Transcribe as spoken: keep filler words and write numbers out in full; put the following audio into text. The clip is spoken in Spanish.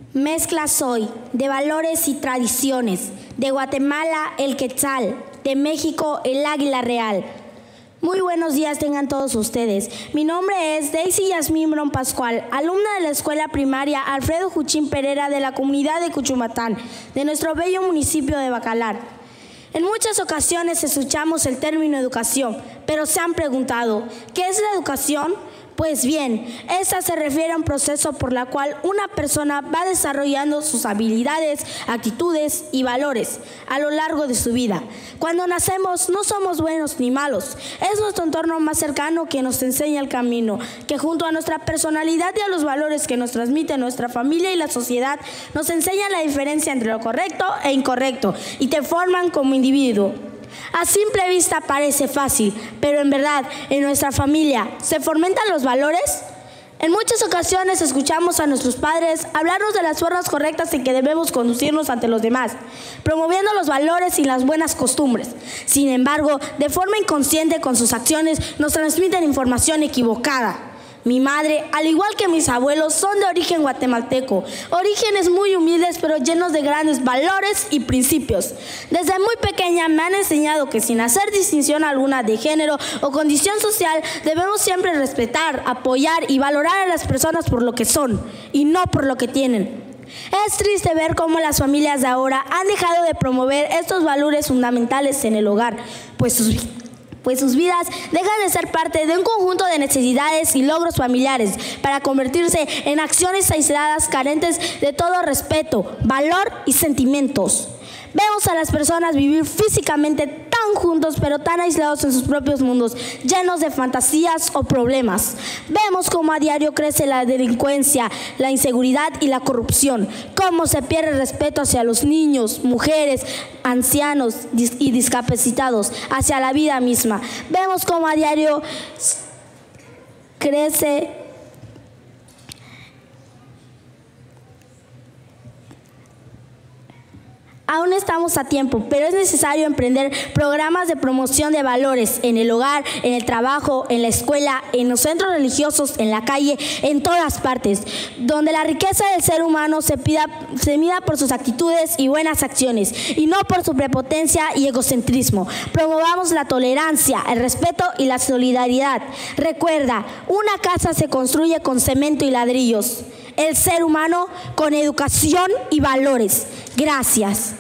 Mezcla soy de valores y tradiciones, de Guatemala el quetzal, de México el águila real. Muy buenos días tengan todos ustedes. Mi nombre es Daisy Yasmín Bron Pascual, alumna de la escuela primaria Alfredo Juchín Pereira de la comunidad de Cuchumatán, de nuestro bello municipio de Bacalar. En muchas ocasiones escuchamos el término educación, pero se han preguntado, ¿qué es la educación? Pues bien, esta se refiere a un proceso por el cual una persona va desarrollando sus habilidades, actitudes y valores a lo largo de su vida. Cuando nacemos no somos buenos ni malos, es nuestro entorno más cercano que nos enseña el camino, que junto a nuestra personalidad y a los valores que nos transmite nuestra familia y la sociedad, nos enseñan la diferencia entre lo correcto e incorrecto y te forman como individuo. A simple vista parece fácil, pero en verdad, en nuestra familia, ¿se fomentan los valores? En muchas ocasiones escuchamos a nuestros padres hablarnos de las formas correctas en que debemos conducirnos ante los demás, promoviendo los valores y las buenas costumbres. Sin embargo, de forma inconsciente con sus acciones nos transmiten información equivocada. Mi madre, al igual que mis abuelos, son de origen guatemalteco, orígenes muy humildes pero llenos de grandes valores y principios. Desde muy pequeña me han enseñado que sin hacer distinción alguna de género o condición social, debemos siempre respetar, apoyar y valorar a las personas por lo que son y no por lo que tienen. Es triste ver cómo las familias de ahora han dejado de promover estos valores fundamentales en el hogar, pues sus pues sus vidas dejan de ser parte de un conjunto de necesidades y logros familiares para convertirse en acciones aisladas carentes de todo respeto, valor y sentimientos. Vemos a las personas vivir físicamente tan juntos pero tan aislados en sus propios mundos, llenos de fantasías o problemas. Vemos cómo a diario crece la delincuencia, la inseguridad y la corrupción, cómo se pierde el respeto hacia los niños, mujeres, ancianos y discapacitados, hacia la vida misma. Vemos cómo a diario crece Aún estamos a tiempo, pero es necesario emprender programas de promoción de valores en el hogar, en el trabajo, en la escuela, en los centros religiosos, en la calle, en todas partes, donde la riqueza del ser humano se, pida, se mida por sus actitudes y buenas acciones, y no por su prepotencia y egocentrismo. Promovamos la tolerancia, el respeto y la solidaridad. Recuerda, una casa se construye con cemento y ladrillos, el ser humano con educación y valores. Gracias.